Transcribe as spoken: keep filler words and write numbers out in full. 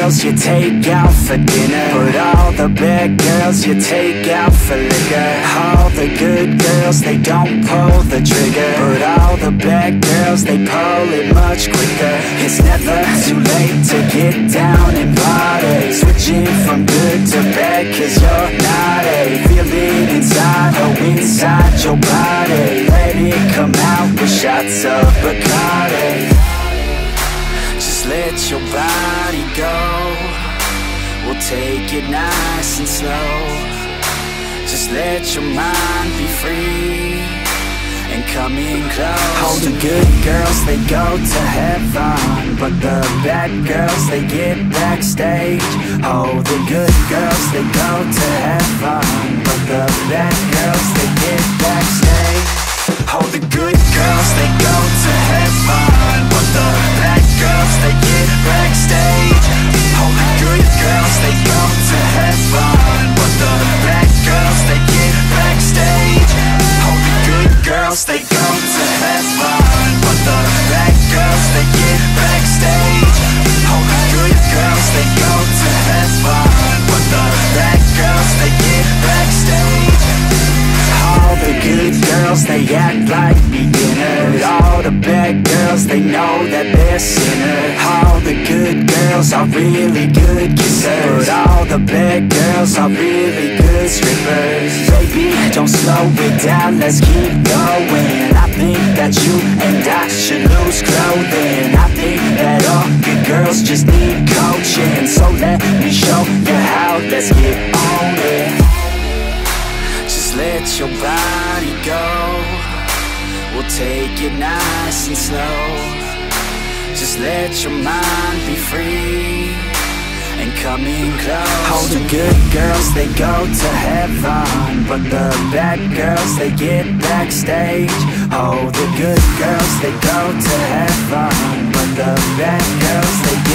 girls you take out for dinner, but all the bad girls you take out for liquor. All the good girls, they don't pull the trigger, but all the bad girls, they pull it much quicker. It's never too late to get down and party, switching from good to bad, cause you're not a feel it inside, oh inside your body. Let it come out with shots of Bacardi. Just let your body go, we'll take it nice and slow. Just let your mind be free and come in close. All the good girls, they go to heaven, but the bad girls, they get backstage. Oh, the good girls, they go to heaven, but the bad girls, they get backstage. Oh, the good girls, they go to heaven, but the bad girls, they get backstage. Oh, the good girls, they go to heaven, but the bad girls, they get backstage. Oh, the good girls, they go to heaven, but the bad girls, they get backstage. Oh, the good girls, they go to heaven, but the bad girls, they get backstage. All the good girls, they act like beginners. All the bad girls, they know that they're sinners. All the good girls are really good kissers, but all the bad girls are really good strippers. Baby, don't slow it down, let's keep going. I think that you and I should lose clothing. I think that all good girls just need coaching, so let me show you how, let's get on it. Just let your body go, we'll take it nice and slow. Just let your mind be free and come in close. All the good girls, they go to heaven, but the bad girls, they get backstage. Oh, the good girls, they go to heaven, but the bad girls, they